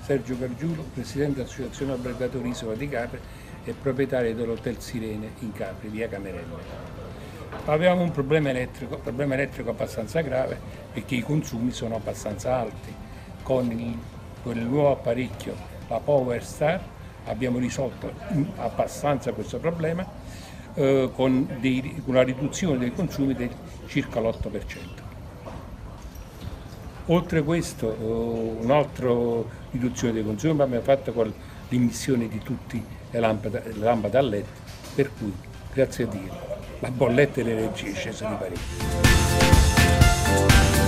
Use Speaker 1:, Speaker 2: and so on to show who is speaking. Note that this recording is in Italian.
Speaker 1: Sergio Gargiulo, presidente dell'Associazione Albergatori Isola di Capri e proprietario dell'Hotel Sirene in Capri, via Camerelle. Avevamo un problema elettrico abbastanza grave perché i consumi sono abbastanza alti. Con il nuovo apparecchio, la Power Star, abbiamo risolto abbastanza questo problema con una riduzione dei consumi di circa l'8%. Oltre a questo, un'altra riduzione dei consumi abbiamo fatto con l'emissione di tutte le lampade a LED, per cui, grazie a Dio, la bolletta dell'energia è scesa di parecchio.